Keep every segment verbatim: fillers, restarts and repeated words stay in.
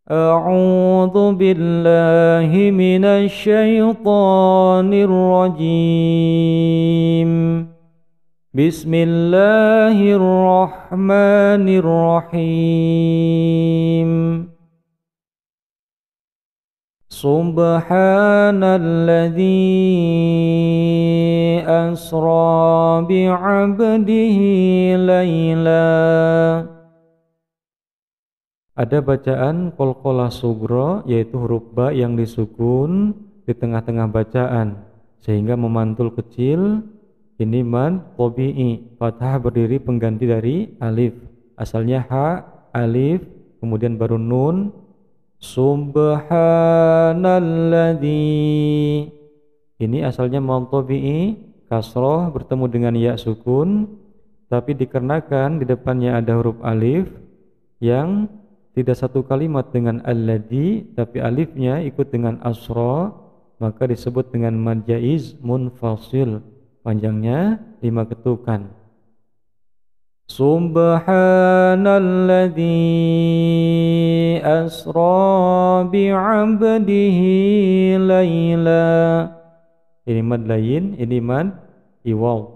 A'udzu billahi minasy syaithanir rajim. Bismillahirrahmanirrahim. Subhanalladzi asra bi'abdihi laila. Ada bacaan qalqalah sughra, yaitu huruf ba yang disukun di tengah-tengah bacaan sehingga memantul kecil. Ini mad tabi'i, fathah berdiri pengganti dari alif. Asalnya ha, alif, kemudian baru nun. Subhanalladzi. Ini asalnya mad tabi'i, kasroh bertemu dengan ya sukun, tapi dikarenakan di depannya ada huruf alif yang tidak satu kalimat dengan alladzi, tapi alifnya ikut dengan asra, maka disebut dengan mad jaiz munfasil, panjangnya lima ketukan. Subhanalladzi asra bi'abdihi laila. Ini mad lain, ini mad iwaw.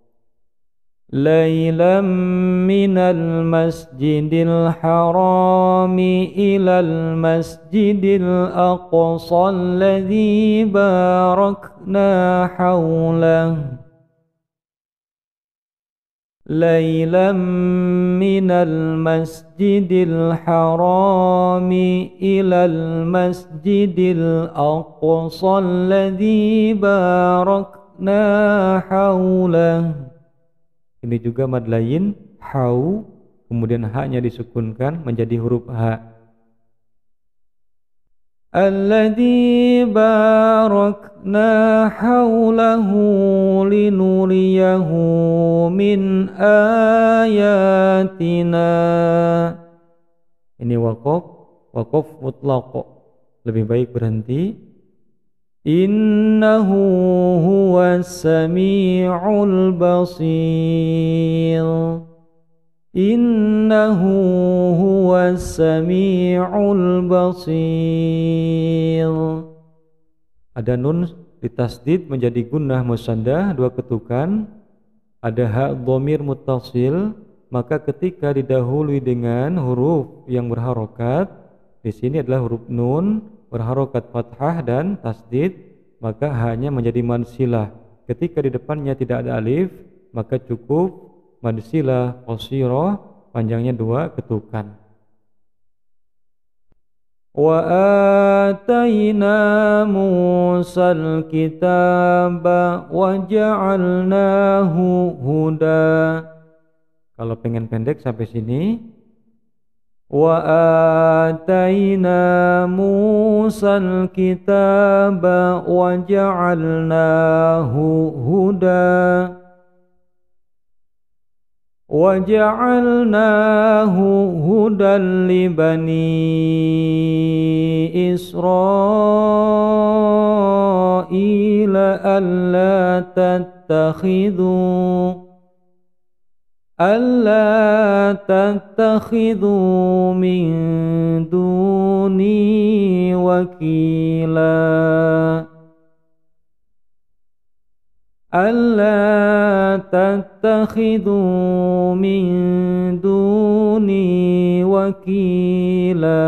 Lailam minal masjidil harami ilal masjidil aqsa alladzi barakna hawlah. Lailam minal masjidil harami ilal masjidil aqsa alladzi barakna hawlah. Ini juga mad lain, hau, kemudian ha-nya disukunkan menjadi huruf ha. Alladzi barakna haulahu linuriyahu min ayatina. Ini waqaf, waqaf mutlaq. Lebih baik berhenti. Innahu huwas sami'ul basir. Innahu huwas sami'ul basir. Ada nun ditasdid menjadi gunnah musandah, dua ketukan. Ada ha dhamir muttasil, maka ketika didahului dengan huruf yang berharokat, di sini adalah huruf nun berharokat fathah dan tasdid, maka hanya menjadi mansilah. Ketika di depannya tidak ada alif, maka cukup mansilah qasirah, panjangnya dua ketukan. Wa atayna Musal kitaba wa ja'alnahu huda. Kalau pengen pendek sampai sini. Wa atayna Musal kitaba wa ja'alnahu huda. Wa ja'alnahu hudan li bani Israila alla tattakhidhu alla tattakhidhu min duni wakila. Alla tattakhidhu min duni wakila.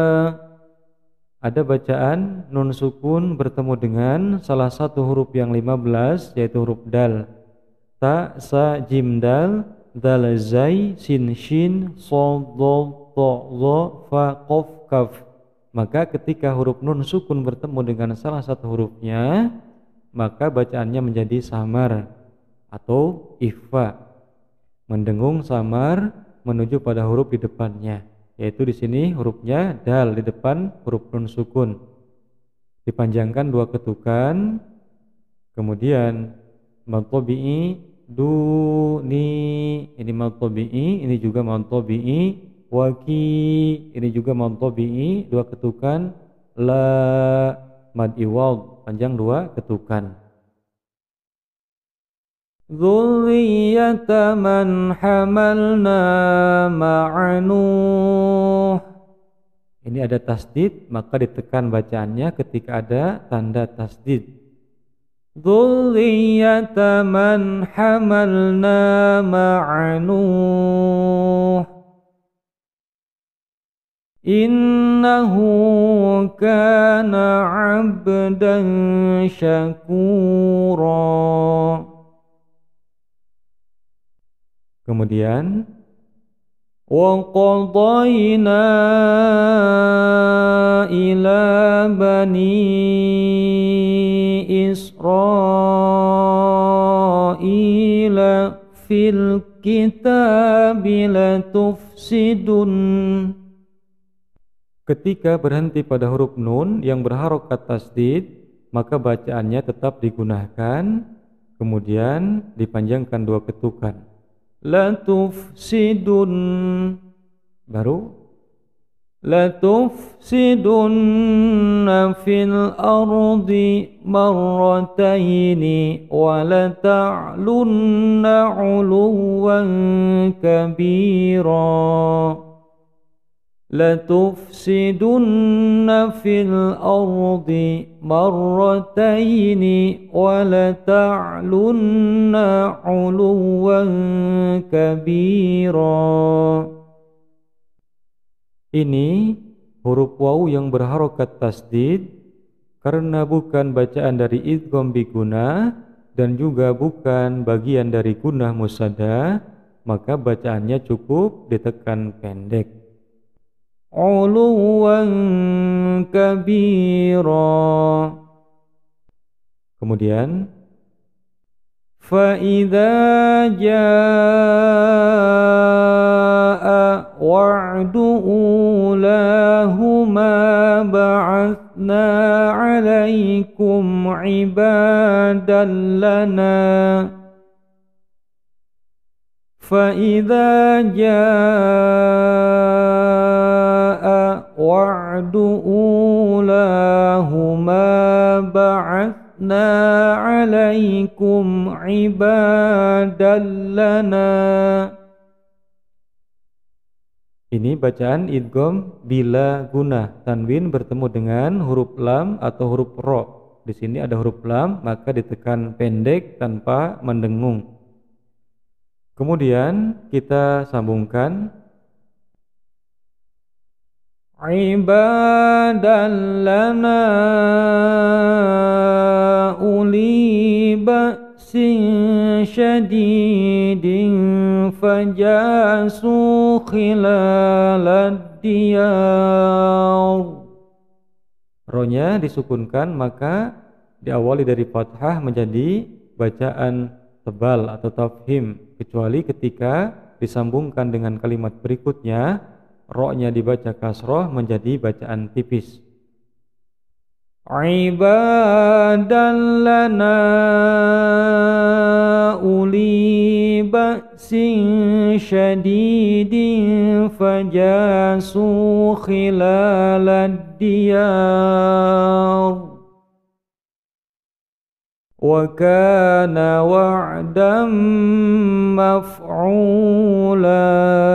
Ada bacaan nun sukun bertemu dengan salah satu huruf yang lima belas, yaitu huruf dal. Ta, sa, jim, dal, dal, zai, sin, shin, sol, dol, to, zo, fa, qaf, kaf. Maka ketika huruf nun sukun bertemu dengan salah satu hurufnya, maka bacaannya menjadi samar atau ikhfa, mendengung samar menuju pada huruf di depannya, yaitu di sini hurufnya dal di depan huruf nun sukun, dipanjangkan dua ketukan. Kemudian mad tabi'i duni, ini mad tabi'i, ini juga mad tabi'i. Waki, ini juga mad tabi'i, dua ketukan. La, mad iwad, panjang dua ketukan. Dzurriyyata man hamalna ma'a Nuh. Ini ada tasdid, maka ditekan bacaannya ketika ada tanda tasdid. Dzurriyyata man hamalna ma'a Nuh innahu kana 'abdan syakura. Kemudian وَقَضَيْنَا إِلَى بَنِي إِسْرَائِيلَ فِي الْكِتَابِ لَتُفْسِدُنَّ. Ketika berhenti pada huruf nun yang berharokat tasdid, maka bacaannya tetap digunakan, kemudian dipanjangkan dua ketukan. Latufsidun, baru latufsidunna fil ardi marrataini wa lata'lunna 'uluwan kabira. Latufsidunna fil ardi marrataini wa lata'lunna 'uluwan kabira. Ini huruf waw yang berharokat tasdid karena bukan bacaan dari idgham bi gunnah dan juga bukan bagian dari gunnah musaddah, maka bacaannya cukup ditekan pendek. Uluwan kabira. Kemudian fa idza jaa wa'du ulahuma ba'athna 'alaikum 'ibadan lana. Fa idza jaa wa'du ulahuma ba'athna 'alaikum 'ibadan lana. Ini bacaan idgham bila gunnah, tanwin bertemu dengan huruf lam atau huruf ro. Di sini ada huruf lam, maka ditekan pendek tanpa mendengung. Kemudian kita sambungkan ibadan lana uli ba'sin syadidin fajasu khilalad diyar. Ronya disukunkan, maka diawali dari fathah menjadi bacaan tebal atau tafhim, kecuali ketika disambungkan dengan kalimat berikutnya, ro-nya dibaca kasroh menjadi bacaan tipis. Ibadan lana uli ba'sin syadidin fajasu khilalad diyar. Wa kana wa'dan maf'ula.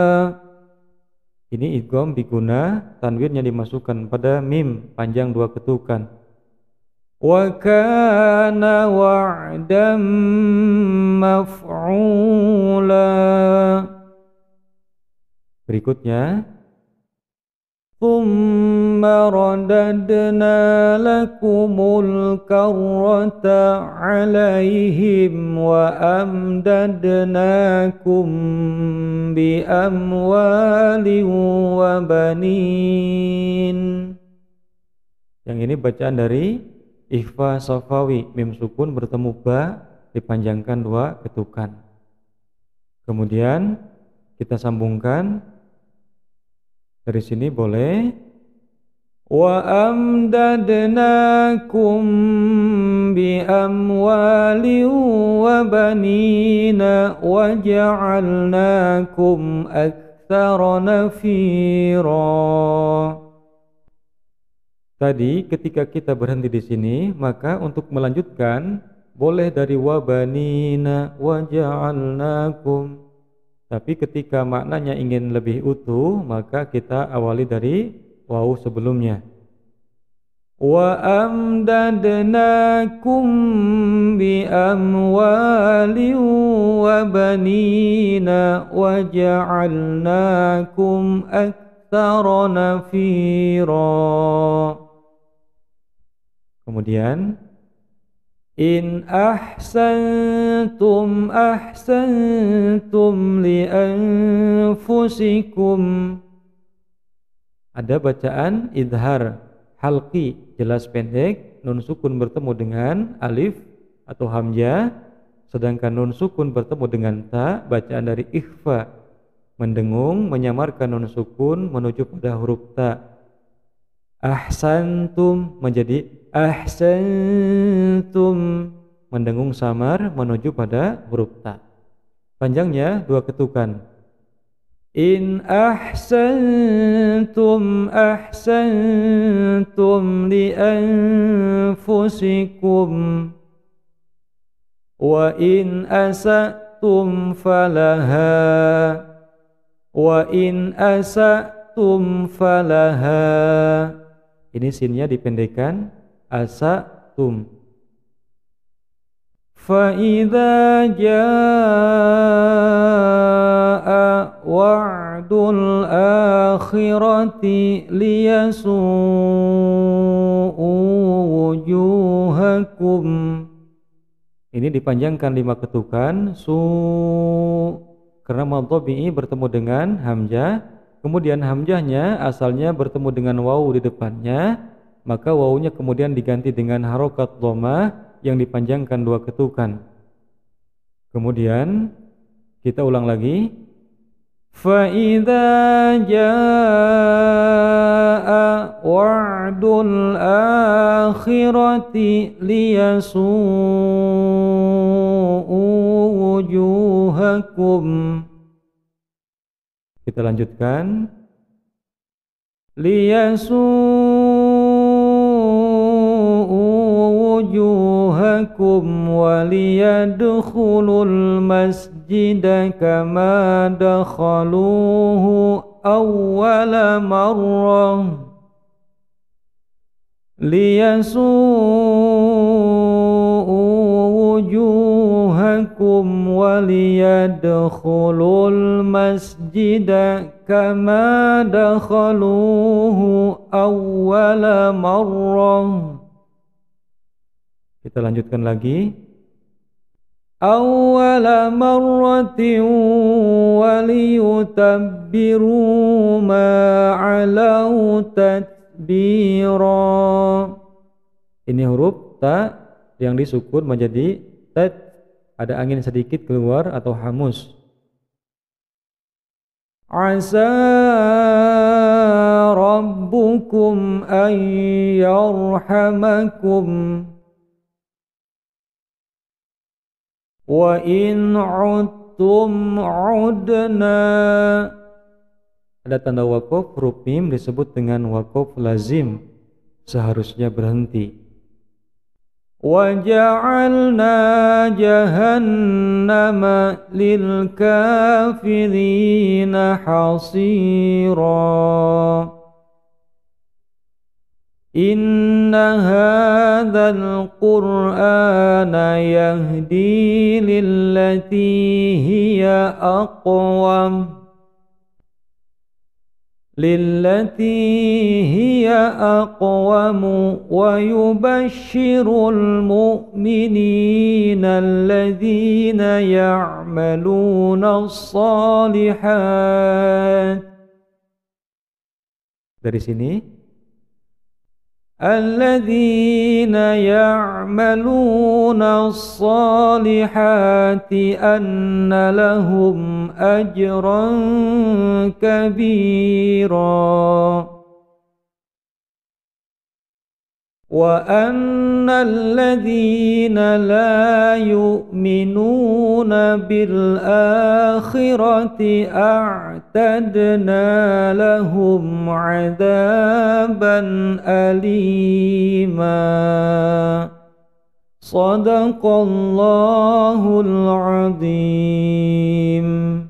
Ini idgham bi gunnah, tanwinnya dimasukkan pada mim panjang dua ketukan. Wa kana wa'dan maf'ula. Berikutnya Thumma radadna lakumul karrata alaihim wa amdadnakum bi amwalin wa banin. Yang ini bacaan dari ikhfa safawi, mim sukun bertemu ba dipanjangkan dua ketukan. Kemudian kita sambungkan dari sini boleh wa amdadnakum bi amwalin wa banina wa ja'alnakum aktsara nafira. Tadi ketika kita berhenti di sini, maka untuk melanjutkan boleh dari wa banina wa ja'alnakum. Tapi ketika maknanya ingin lebih utuh, maka kita awali dari waw sebelumnya. Wa amdadnakum bi amwalin wa banina wa ja'alnakum aktsara nafira. Kemudian in ahsantum ahsantum li anfusikum. Ada bacaan idhar halqi jelas pendek, nun sukun bertemu dengan alif atau hamzah, sedangkan nun sukun bertemu dengan ta, bacaan dari ikhfa mendengung menyamarkan nun sukun menuju pada huruf ta. Ahsantum menjadi ahsantum, mendengung samar menuju pada huruf ta. Panjangnya dua ketukan. In ahsantum ahsantum li anfusikum wa in asatum falaha wa in asatum falaha. Ini sinnya dipendekkan asatum. Fa idza jaa wa'dul akhirati liyasu'u wujuhakum. Ini dipanjangkan lima ketukan su karena mad tabi'i bertemu dengan hamzah, kemudian hamzahnya asalnya bertemu dengan waw di depannya, maka wawunya kemudian diganti dengan harokat dhammah yang dipanjangkan dua ketukan. Kemudian kita ulang lagi. Fa idza jaa wa'dul akhirati liyasu'u wujuhakum. Kita lanjutkan. Liyasu'u wujuhakum wa liyadkhulul masjida kama dakhaluhu awwala marrah. Liyasu'u wujuhakum wa liyadkhulul masjida kama dakhaluhu awwala marrah. Kita lanjutkan lagi. Awwala marratin wa liyutabbiru ma 'alau tatbira. Ini huruf ta yang disukun menjadi tat, ada angin sedikit keluar atau hamus. Asa rabbukum an yarhamakum wa in 'udtum 'udna. Ada tanda waqaf, huruf mim disebut dengan waqaf lazim, seharusnya berhenti. Wa ja'alna jahannama lil kafirina hasira. Inna hadzal qur'ana yahdi lillati hiya aqwam lillati hiya aqwamu wa yubashshirul mu'minina alladhina ya'maluna as-salihat. Dari sini alladzina ya'maluna as-salihati anna lahum ajran kabira wa anna alladzina la yu'minuna bil akhirati a'tadna lahum 'adaban alima. Shadaqallahul 'azim.